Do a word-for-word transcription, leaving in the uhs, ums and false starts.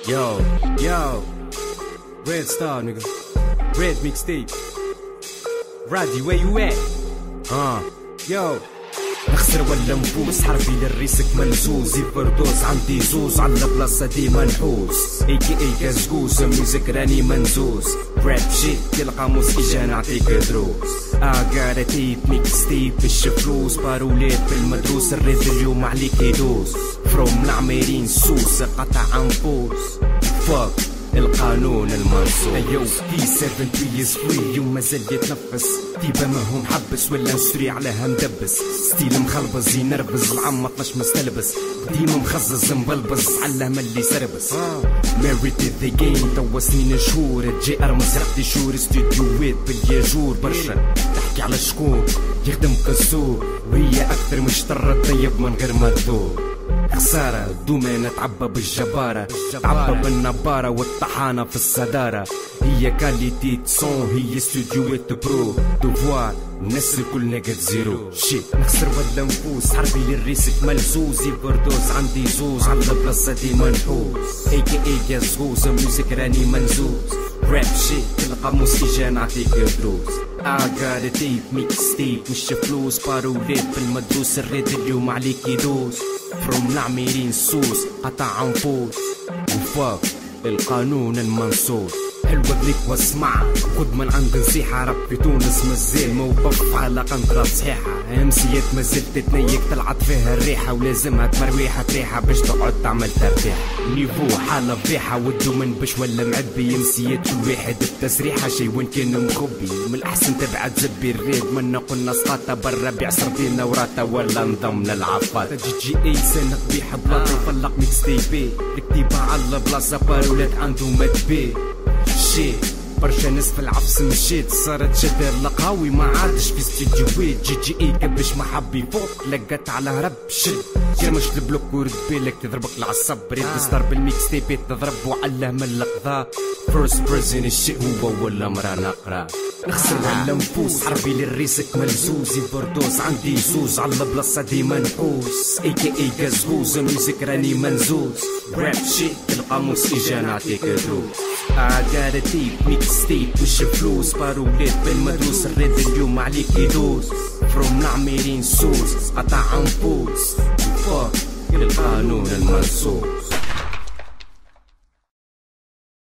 Yo, yo, redstar nigga, red mixtape. Raddy, where you at? Uh, yo. نخسر ولا نفوز حرفي للريسك ملزوز يفردوز عندي زوز على بلاصة ديما نحوس اي كي اي كازكوز ميوزك راني منزوز راب شيت تلقى موس اجا نعطيك دروس اقارا تيب ميكس تيب باش فلوس بارولات بالمدروس الريد اليوم عليك يدوس فروم العميرين سوس قطع انفوس فاك القانون المنصور ايو كي سبعة بيز فري يوم مازال يتنفس ديبا ما هو محبس ولا نشري عليها مدبس ستيل مخلبز ينرفز العم مطلش مستلبس ديما مخزز مبلبز علم اللي سربس ماريت ذا جيم توا سنين شهور تجي ارمس رقدي شهور استوديوات بالياجور برشا تحكي على شكون يخدم كسور وهي اكثر مشترة طيب من غير ما تدور خسارة دومينة تعبى بالجبارة تعبى بالنبارة والطحانة في الصدارة هي كاليتي صون هي استوديوات برو دوفوار الناس الكل نقد زيرو شيت نخسر ولا نفوز حربي للريسك ملزوز يبردوز عندي زوز على بلاصة ديما نحوس اي كي اي كازغوز ميوزك راني منزوز راب شيت القاموس اجا نعطيك دروس اقارا تيب ميكس تيب مش فلوس بارولات بالمدروس الريد اليوم عليك يدوس فروم العميرين سوس قطع انفوس وفاك القانون المنصور حلوة بليك واسمع خد من عند نصيحة رب في تونس مازال موقف على قنطرة صحيحة امسيات مازال تتنيك طلعت فيها الريحة ولازمها تمرويحة ريحة باش تقعد تعمل ترتاح نيفو حالة فضيحة ودو من باش ولا معبي امسيات كل واحد التسريحة شي وين كان مخبي من الأحسن تبعد زبي الريد منا قلنا سقاطة برا بيعصر بينا وراتا ولا نضم للعفات جي جي اي سنة قبيحة بلاطة وفلق ميكس تيبي الكتيبة على بلاصة بارولات عنده مدبي شي برشا ناس في العفس مشيت صارت شدار لقاوي ما عادش في استديوهات جي جي اي كبش ما حب يفوق لقت على رب شد كرمش البلوك ورد بالك تضربك العصب ريد ستار بالميكس تيبات تضرب وعلى من القضاء فيرست بريزن الشيء هو ولا مرة نقرا نخسر ولا نفوس حربي للريسك ملزوز يبردوز عندي زوز على بلاصة ديما نحوس اي كي اي كازغوز ميوزك راني منزوز راب شيت القاموس اجا نعطيك دروس اقارا تيب ميكس تيب مش فلوس بارولات بالمدروس الريد اليوم عليك يدوس فروم العميرين سوس قطع انفوس فاك القانون المنصور